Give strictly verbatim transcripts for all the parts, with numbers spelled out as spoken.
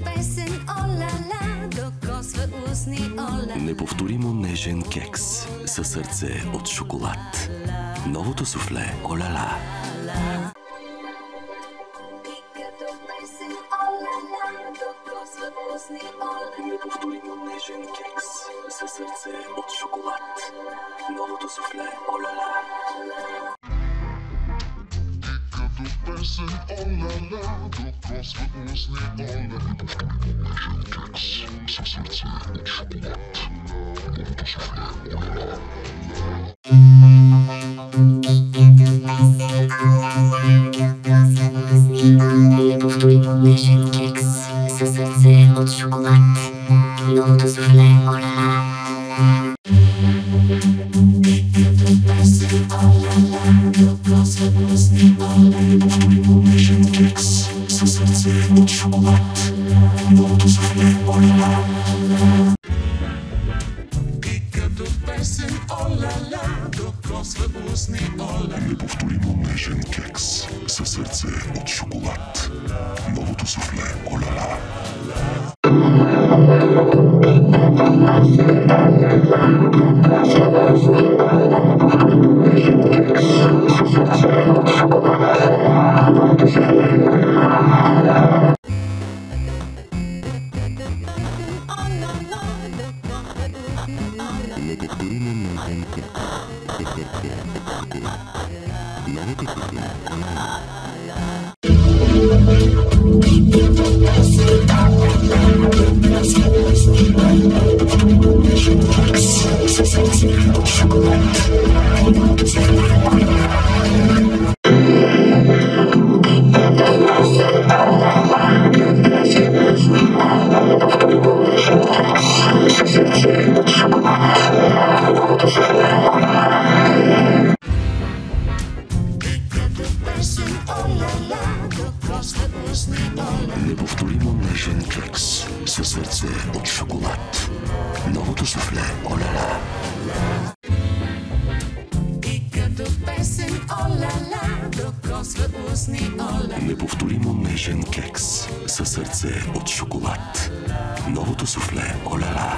Неповторимо нежен кекс със сърце от шоколад. Новото суфле О-ля-ля. Неповторимо нежен кекс със сърце от шоколад. Новото суфле О-ля-ля. Песен О-ля-ля, докосва устни О-ля. Нежен кекс със сърце от шоколад. Новото суфле О-ля-ля. Неповторимо нежен кекс със сърце от шоколад. Новото суфле О-ля-ля. Неповторимо нежен кекс със сърце от шоколад. Новото суфле О-ля-ля. И като песен О-ля-ля, докосва устни О-ля. Неповторимо нежен кекс със сърце от шоколад. Новото суфле О-ля-ля. Неповторимо нежен кекс със сърце от шоколад. Новото суфле О-ля-ля. И като песен О-ля-ля, докосва устни О-ля. Неповторимо нежен кекс със сърце от шоколад. Новото суфле О-ля-ля.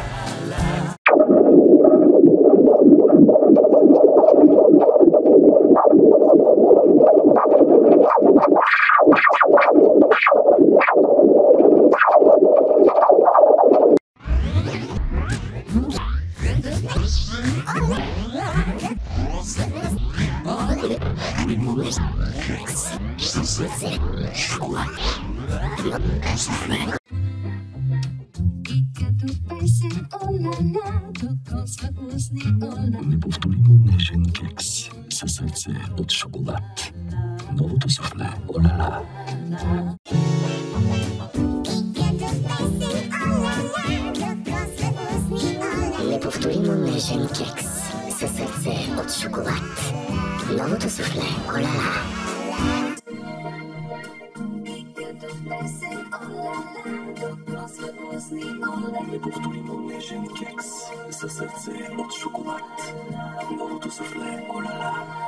Неповторимо нежен кекс със сърце от шоколад. Новото суфле О-ля-ля. Неповторимо нежен кекс със сърце от шоколад. Новото суфле О-ля-ля. Неповторимо нежен кекс със сърце от шоколад. Новото суфле О-ля-ля.